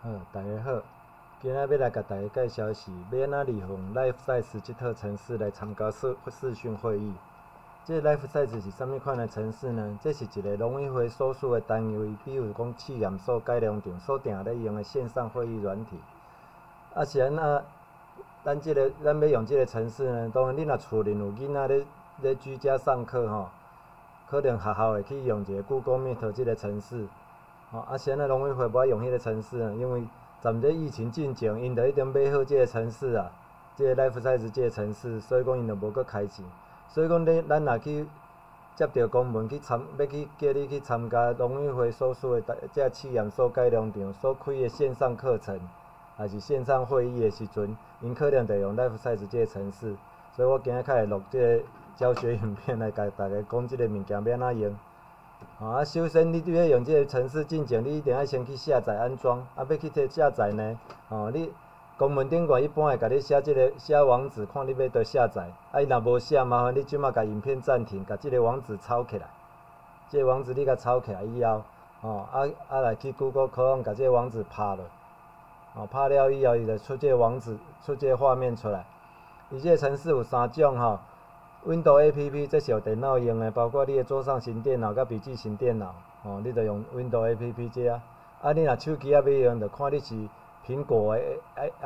好，大家好，今仔要来甲大家介绍的是要安怎利用 LifeSize 这套程式来参加视讯会议。这 LifeSize 是啥物款的程式呢？这是一个农委会所属的单位，比如讲试验所、改良场所定咧用的线上会议软体。啊是安怎？咱要用这个程式呢？当然，你若厝内有囡仔咧居家上课吼，可能学校会去用一个 Google Meet 这个程式。是安怎农委会无爱用迄个程式呢？因为暂时疫情进前，因着一定买好即个程式啊，即个 LifeSize 即个程式，所以讲因就无搁开钱。所以讲咱若去接到公文要去叫你去参加农委会所属的即试验所、改良场所开的线上课程，还是线上会议的时阵，因可能着用 LifeSize 即个程式。所以我今仔较会录即个教学影片来甲大家讲即个物件要安怎用。首先你要用这个程式进前，你一定要先去下载安装。要去下载呢，你公文顶悬一般会甲你写网址，看你要倒下载。伊若无写，麻烦你即马甲影片暂停，甲即个网址抄起来。即个网址你甲抄起来以后，来去 Google Chrome 甲即个网址拍落。拍了以后，伊就出即个网址，出即个画面出来。伊即个程式有3种Windows APP 这是互电脑用的，包括你的桌上型电脑甲笔记型电脑，你着用 Windows APP 这啊。你若手机要用，着看你是苹果的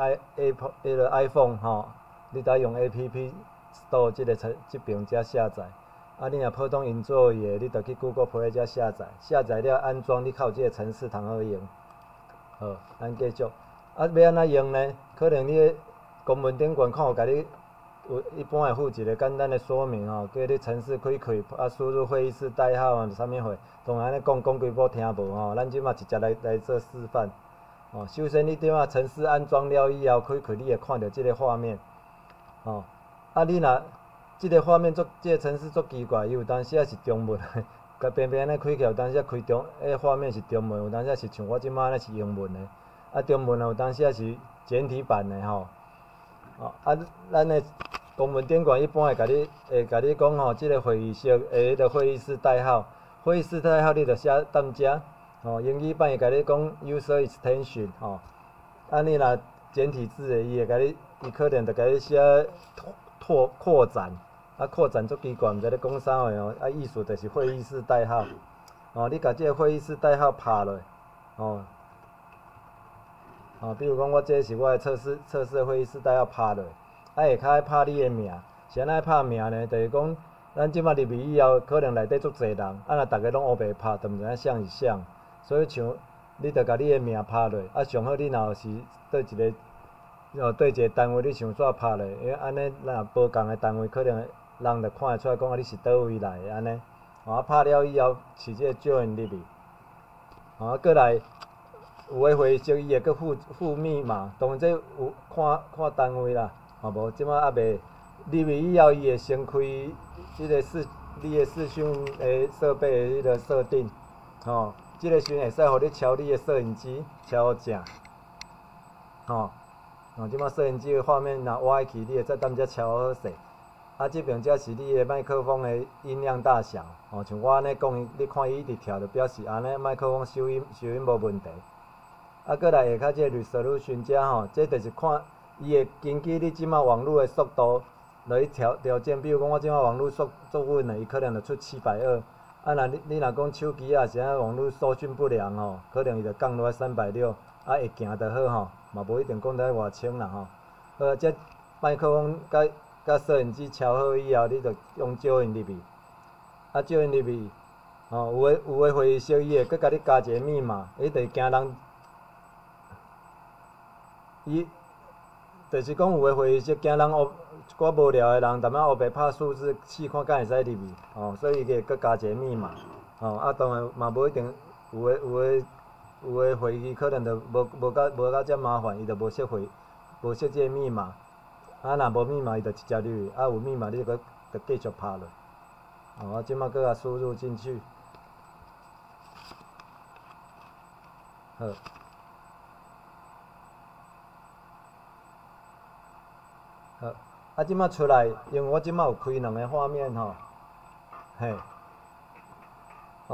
iPhone 你得用 APP Store 这边才下载。你若普通用座位的，你着去 Google Play 才下载。下载了安装，你才有即个程式通好用。好，咱继续。要安怎用呢？可能你的公文顶悬看有甲你。一般会附一个简单的说明叫你程式开，输入会议室代号啥物货。当然安尼讲几步听无咱即马直接来做示范。首先你即马程式安装了以后，开，你会看到即个画面。你若即个画面即个程式足奇怪，伊有当时是中文的，甲偏偏安尼开起，有当时开画面是中文，有当时是像我即马安尼是英文的。中文有当时是简体版的咱的公文顶悬一般会甲你讲即个会议室迄个会议室代号，会议室代号你着写踮遮。英语版会甲你讲 user extension 你若简体字的，伊可能着甲你写扩展。扩展足奇怪，毋知咧讲啥话意思就是会议室代号。你甲即个会议室代号拍落。比如讲我这是我的测试的会议室代号拍落。下骹爱拍你的名，是安怎拍名呢？就是讲，咱即马入去以后，可能内底足侪人，若逐个拢黑白拍，就毋知影谁是谁。所以像你着甲你的名拍落，上好你若是对一个单位你想煞拍落，因为安尼若无共的单位，可能人着看会出来讲你是倒位来的安尼。拍了以后，是即个 join 入去。过来有诶会议伊会搁附密码，当然这有看单位啦。无，即马还袂入去以后，伊会先开即个你的视讯的设备的迄个设定。即个时阵会使互你调你的摄影机，调好正。即马摄影机的画面若歪去，你会使踮遮调好势。即边则是你的麦克风的音量大小。像我安尼讲，你看伊一直跳，就表示安尼麦克风收音无问题。过来下骹即个 resolution 遮这就是看。伊会根据你即马网络的速度来去调整，比如讲我即马网络足稳的，伊可能就出720。你若讲手机是网络收讯不良可能伊就降落来360。会行就好嘛无一定讲得偌清啦好，这麦克风甲摄影机调好以后，你就用join入去。join入去，有诶会议室伊会搁甲你加一个密码，伊就是惊人。就是讲有诶会议室惊人一寡无聊诶人，踮仔黑白拍数字试看敢会使入去，所以伊会搁加一个密码。当然嘛无一定，有诶会议可能就无到遮麻烦，伊就无设即个密码。若无密码伊就直接入去，有密码你就继续拍落。我即马搁甲输入进去。好。好，即马出来，因为我即马有开2个画面嘿，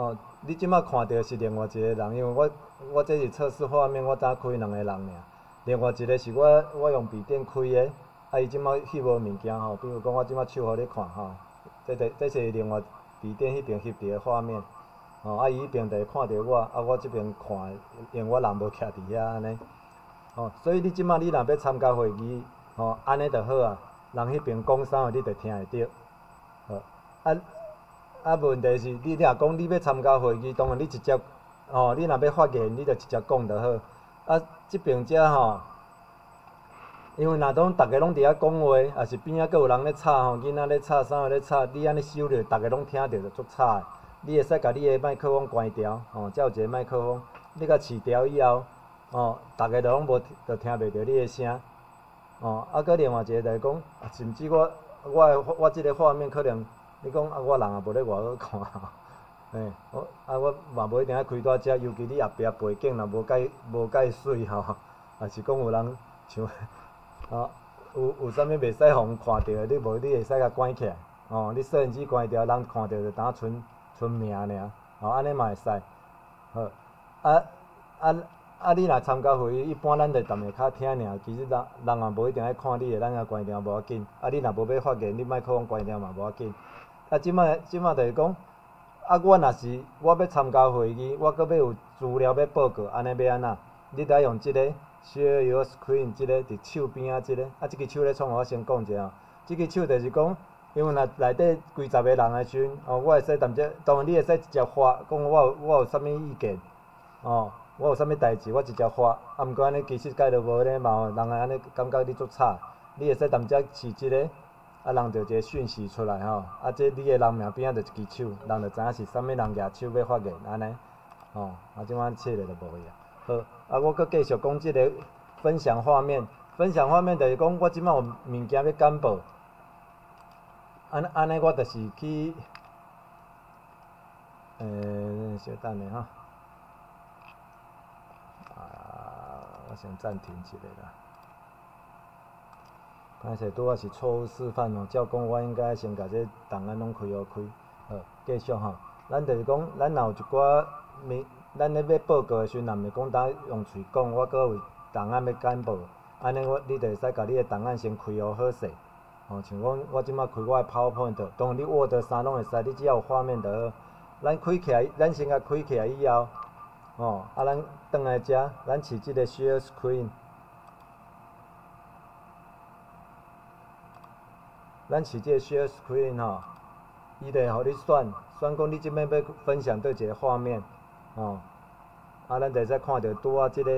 你即摆看到是另外一个人，因为我这是测试画面，我只开2个人尔。另外一个是我用笔电开的，啊伊即摆翕无物件吼，比如讲我即摆手互你看吼，这是另外笔电迄边翕伫个画面，吼啊伊迄边就会看到我，啊我即边看，因为我人无徛伫遐安尼，吼，所以你即摆你若要参加会议，吼安尼就好啊，人迄边讲啥你就听会着，好问题是你若讲你要参加会议，当然你直接，吼你若要发言，你就直接讲就好。啊，即边遮吼，因为若当逐个拢伫遐讲话，也是边仔佫有人咧吵吼，囡仔咧吵，啥物咧吵，你安尼收着，逐个拢听着就足吵的。你会使甲你的麦克风关掉，吼，才有一个麦克风。你甲试掉以后，吼，逐个就拢无就听袂着你的声。吼，啊，佫另外一个就是讲，甚至我即个画面可能，你讲啊，我人也无咧外口看。嘿，我嘛无一定爱开大只，尤其你后壁背景若无介水吼，也是讲有人像，有啥物袂使互人看着的，你会使甲关起来，吼，你摄影机关掉，人看着就当剩名尔，吼，安尼嘛会使，好，你若参加会议，一般咱就踮下骹听尔，其实人也无一定爱看你的，咱也关掉无要紧，啊，你若无要发言，你麦克风关掉嘛无要紧，啊，即摆就是讲。啊，我若是要参加会议，我搁要有资料要报告，安尼要安怎？你得用即个 share your screen 即个伫手边仔即个，啊，即个手咧创我先讲者，即个手就是讲，因为若内底几十个人的时阵，我会使踮遮，当然你会使直接发，讲我有啥物意见，我有啥物代志，我直接发，啊，毋过安尼其实介就无礼貌，人会安尼感觉你足差，你会使踮遮试即个。啊，人就一个讯息出来吼，啊，这你的人名边仔就一支手，人就知影是啥物人举手要发言安尼，吼，啊，即摆切咧就无去啊。好，啊，我搁继续讲即个分享画面，分享画面就是讲我即摆有物件要简报，安尼我就是去，稍等下吼，我先暂停一下啦。歹势，拄仔是错误示范哦。照讲，我应该先甲这档案拢开互开。好，继续吼。咱就是讲，咱若有一寡咱咧要报告的时阵，若毋是讲当用喙讲，我搁有档案要简报，安尼你就会使甲你的档案先开互好势。吼，像讲我即摆开我的 PowerPoint，当然你 Word 啥拢会使，你只要有画面就好。咱开起来，咱先甲开起来以后，吼，啊，咱转来遮，咱试即个 Share Screen。咱试即个 share screen 吼，伊就会互你选讲你即摆要分享倒一个画面，吼，啊，咱就会使看到拄仔即个，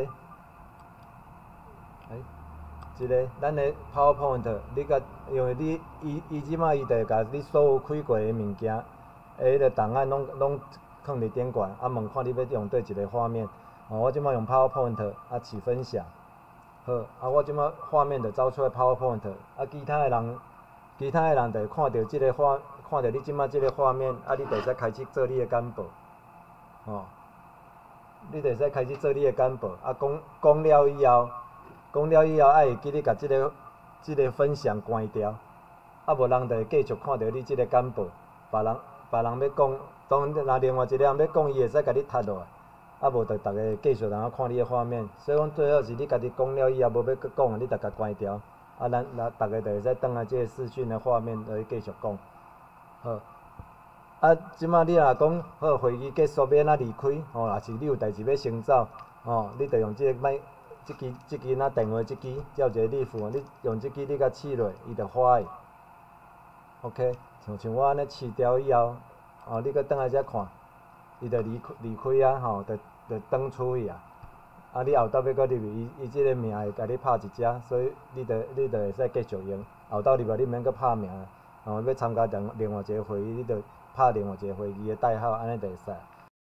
即个咱的 PowerPoint， 你甲因为伊即摆伊就会甲你所有开过的物件，迄个档案拢放伫顶悬，啊，问看你要用倒一个画面，吼，我即摆用 PowerPoint， 啊，起分享，好，啊，我即摆画面就走出来 PowerPoint， 啊，其他的人就会看到即个看到你即摆即个画面，啊，你就会使开始做你的简报，吼，你就会使开始做你的简报，啊，讲了以后，爱会记你甲即个分享关掉，啊，无人就会继续看到你即个简报，别人要讲，当然若另外一个人要讲，伊会使甲你踢落来，啊，无就逐个继续通看你的画面，所以讲最好是你家己讲了以后，无要搁讲，你就甲关掉。啊，咱逐个就会使转来即个视讯的画面来继续讲。好，啊，即摆你若讲好会议结束要安怎离开？吼，若是你有代志要先走，吼，你着用即个即支若电话即支，才有一个立符，你用即支你甲试落，伊就发去。OK， 像我安尼试掉以后，吼，你搁转来遮看，伊就离开啊，吼，就转出去啊。啊，你后昼要搁入去，伊即个名会甲你拍一只，所以你就会使继续用。后昼入来你毋免搁拍名，吼，要参加另外一个会议，你就拍另外一个会议的代号，安尼就会使。